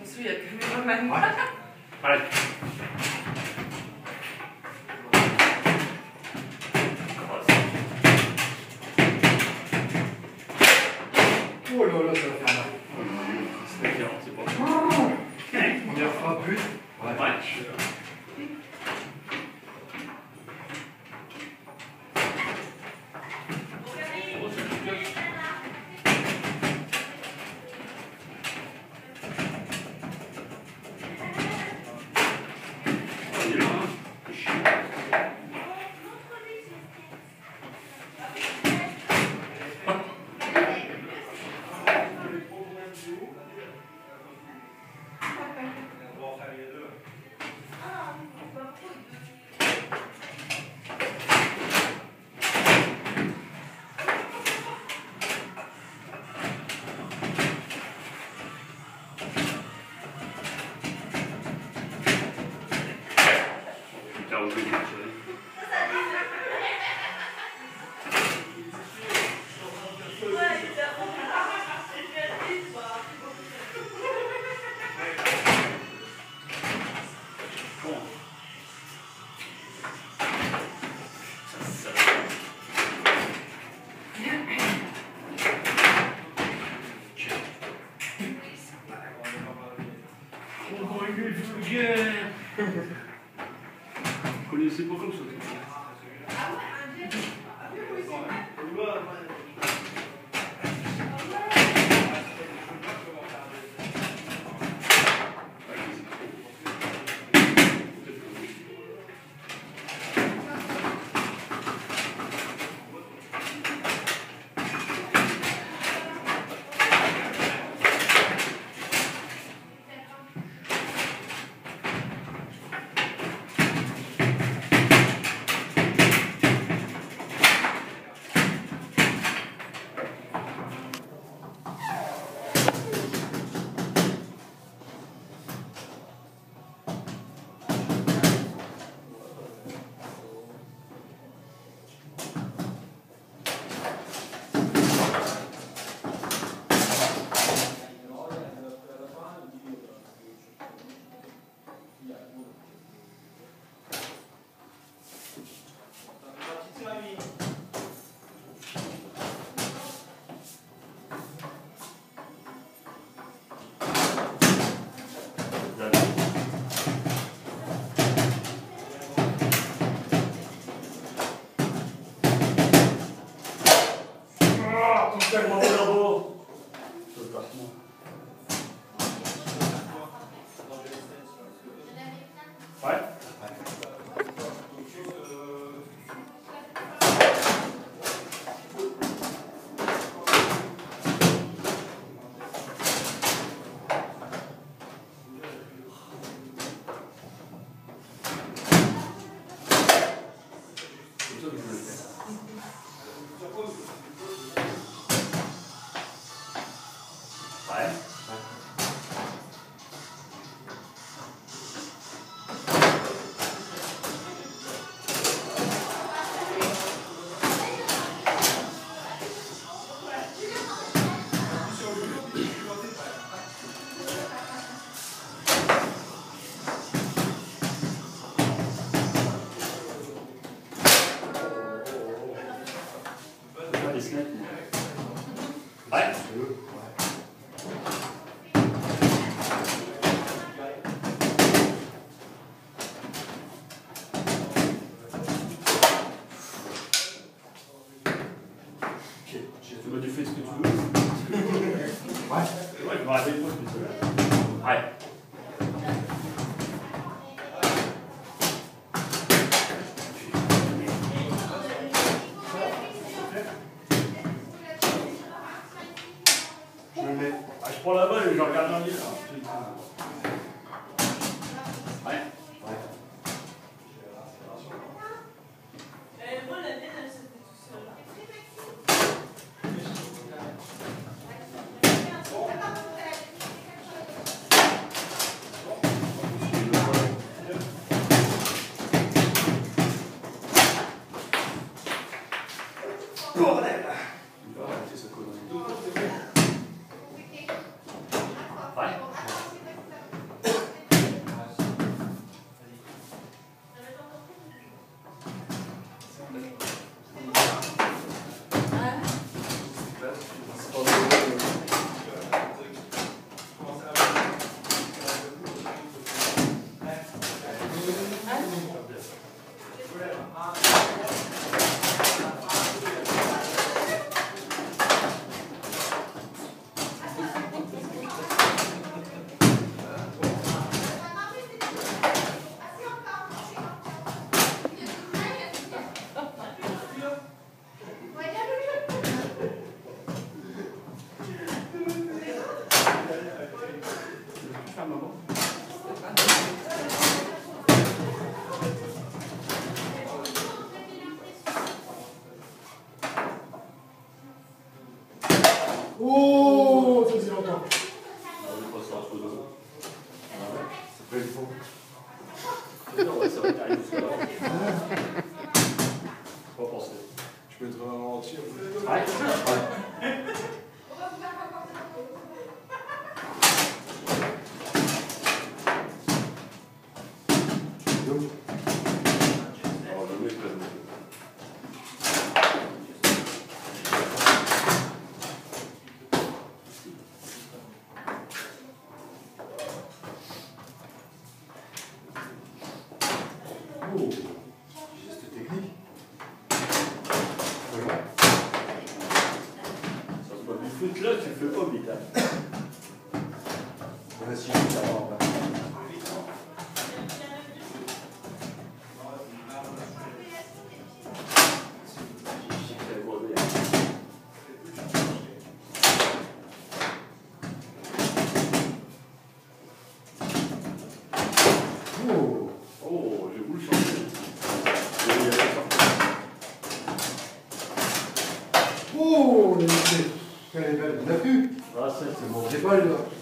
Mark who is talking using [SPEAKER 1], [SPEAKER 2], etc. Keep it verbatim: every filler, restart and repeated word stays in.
[SPEAKER 1] Parce qu'il y a plus de manière.
[SPEAKER 2] Allez.
[SPEAKER 3] Oh là là, ça va faire mal.
[SPEAKER 2] C'est bien, c'est pas ça.
[SPEAKER 3] Première frappe, but. Ouais.
[SPEAKER 2] Ouais. Vous connaissez pas comme ça. Ouais. Ouais. Tu vas du faire ce que tu veux. Ouais. Ouais, je me rappelle pas ce que tu veux. Ouais.
[SPEAKER 3] Je le mets.
[SPEAKER 2] Ah, je prends la balle et je regarde dans l'île. Ouais.
[SPEAKER 3] Ouais.
[SPEAKER 1] Moi, la mienne, elle se fait tout seul.
[SPEAKER 3] Bordel!
[SPEAKER 2] Il va arrêter sa connerie. Ouais. faire, maman?
[SPEAKER 3] Oh, ça c'est longtemps.
[SPEAKER 2] On va passer entre deux.
[SPEAKER 3] C'est pas le fond.
[SPEAKER 2] Non, ouais, ça va t'arriver jusqu'à là. Pas penser.
[SPEAKER 3] Je peux être vraiment entier.
[SPEAKER 2] Ouais. Alors, le mec, là,
[SPEAKER 3] Oh, geste technique. Voilà.
[SPEAKER 2] ça se voit du foot là, tu le fais pas vite. Hein.
[SPEAKER 3] On a six minutes avant. Oh,
[SPEAKER 2] Oh, j'ai voulu changer. Et il y a pas sorti.
[SPEAKER 3] oh, elle est belle. Elle est belle. On a vu?
[SPEAKER 2] Ah, ça, c'est bon.
[SPEAKER 3] J'ai pas le.